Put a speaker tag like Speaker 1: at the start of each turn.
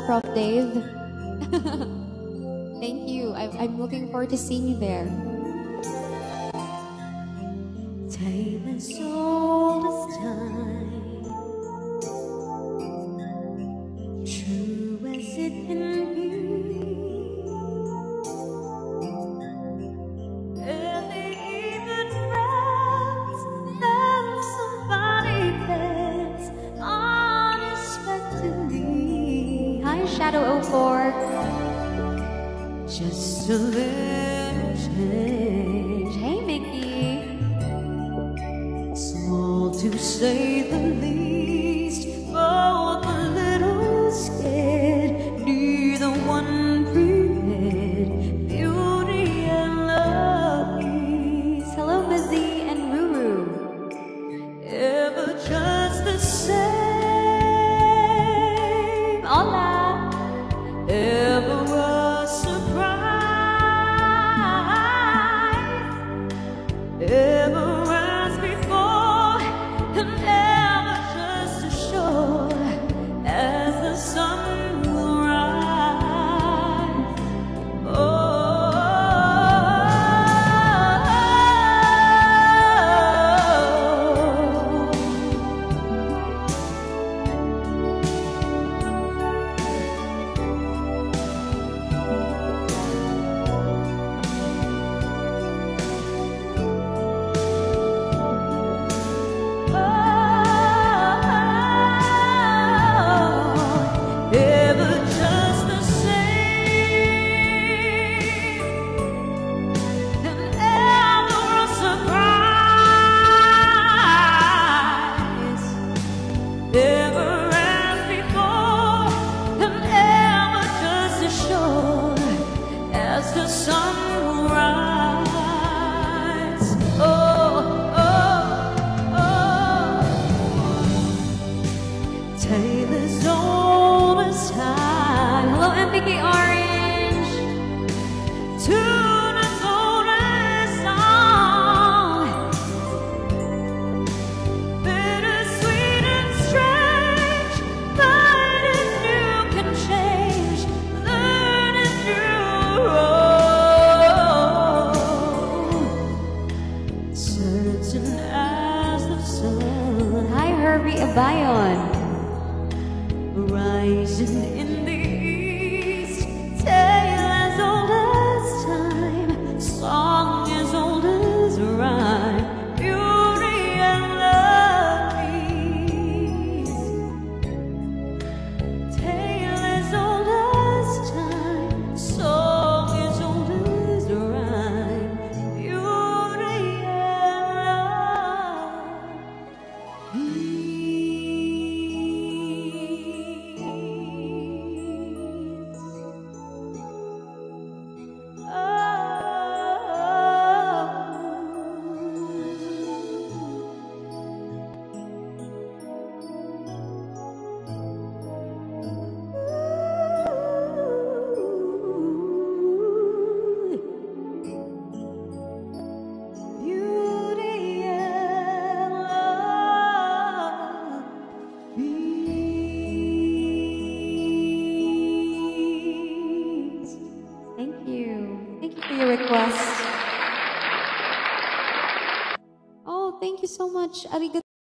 Speaker 1: Prof. Dave. Thank you. I'm looking forward to seeing you there.
Speaker 2: Time as old as time, true as it can be. Early evening rest, then somebody bends unexpectedly.
Speaker 1: Hi, Shadow 04.
Speaker 2: Just a little change.
Speaker 1: Hey, Mickey.
Speaker 2: Small to say the least, both a little scared, neither one prepared. Beauty and love is
Speaker 1: Hello, Mizzy and Ruru.
Speaker 2: ever just the same.
Speaker 1: Hola.
Speaker 2: Ever a surprise, ever as before, and ever just as sure as the sun will rise. Ever just the same, and ever a surprise, ever as before, and ever just as sure as the sun will rise. Oh, oh, oh. Tale as old as time.
Speaker 1: Hello, MPK Orange.
Speaker 2: Tune as old as song. Bittersweet and strange. Finding new can change. Learning through. Certain as the sun.
Speaker 1: Hi, Herbie Abayon.
Speaker 2: Rising in the east, tale as old as time, song as old as rhyme, beauty and love peace. Tale as old as time, song as old as rhyme, beauty and love peace. Beauty and love peace.
Speaker 1: Thank you. Thank you for your request. Oh, thank you so much. Arigato.